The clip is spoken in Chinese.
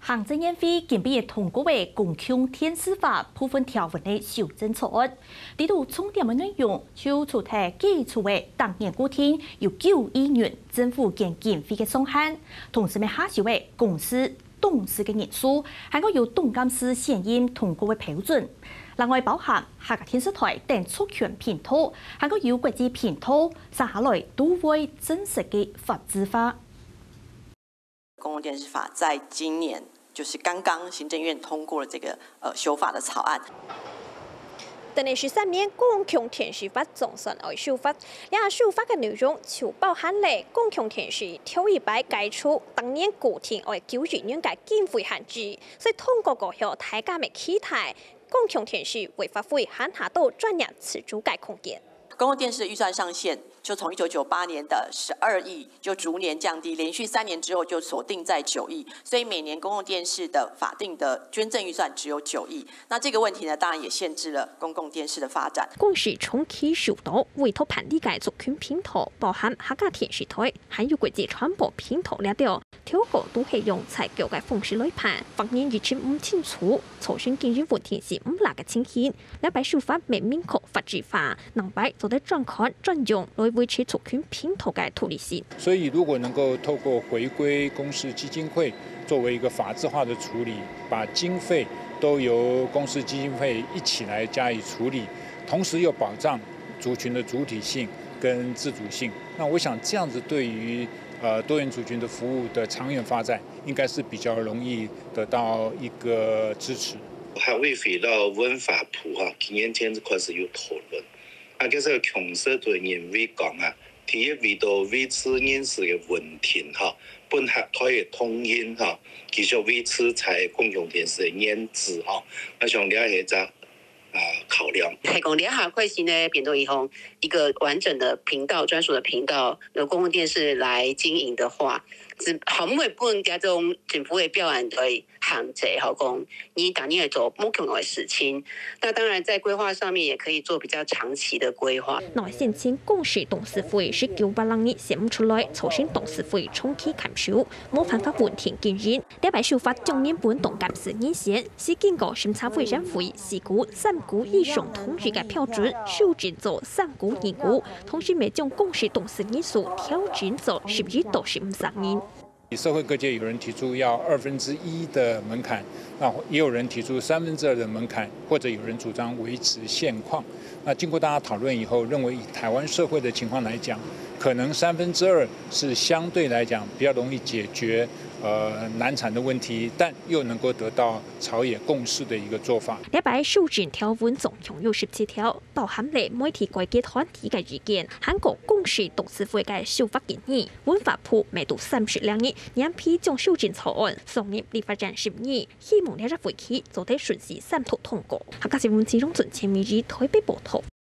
行政院会近日通过的《公共电视法》部分条文的修正草案，呢度重点的内容就除提基础的当年固定由9亿元政府经费的上限，同时下修的公司董事的人数，还有董监事现任通过的标准。另外包含客家电视台等授权频道，还有国际频道，接下来都会正式的法制化。 公共电视法在今年就是刚刚行政院通过了这个修法的草案。 等于13年公共电视法总算爱修法，修法的内容就包含了公共电视头一摆解除当年固定爱9亿元的经费限制，所以通过过后，大家的期待公共电视为发挥喊下到专业自主的空间。 公共电视的预算上限就从1998年的12亿就逐年降低，连续3年之后就锁定在9亿，所以每年公共电视的法定的捐赠预算只有9亿。那这个问题呢，当然也限制了公共电视的发展。 公视重启首度委托盘理解族群平台，包含客家电视台，还有国际传播平台了掉，条个都係用采购嘅方式來盤，發現疫情唔清楚，造成經濟問題是唔辣嘅情形。兩擺修法未明確法制化，能擺就得專看專用來維持族群平台嘅獨立性。 所以如果能夠透過回歸公視基金會作為一個法制化的處理，把經費都由公視基金會一起來加以處理，同時又保障族群的主體性跟自主性，那我想這樣子對於多元族群的服務的長遠發展，應該是比較容易得到一個支持。 還會回到文化部今年這塊是有討論，其實強勢對人會講第一為到維持人事嘅穩定本客台嘅通音繼續維持在公共電視嘅顏值我想了解一考量。 台公聯下會新呢變到以後一個完整的頻道、專屬的頻道，由公共電視來經營的話，好唔會本家種政府嘅標案對限制好講，你當年係做目標嘅事情。那當然在規劃上面也可以做比較長期的規劃。 內現前公視董事會是980年選出來，促成董事會重啟監修，冇辦法完全經營。第擺修法將原本董監事年限是經過審查委員會4股3股以上統一嘅標準，修正做3股2股，同時未將公視董事人數調整做12到13人。 社會各界有人提出要1/2的門檻，那也有人提出2/3的門檻，或者有人主張維持現況。那經過大家討論以後，認為以台灣社會的情況來講，可能2/3是相對來講比較容易解決難產的問題，但又能夠得到朝野共識的一個做法。 禮拜修正條文總共有17條，包含了媒體改革團體嘅意見，韓國公視董事會嘅修法建議，文化部未到32日，兩批將修正草案送入立法院審議，希望呢日會期做得順時3讀通過。客家新聞自從前每日台北報道。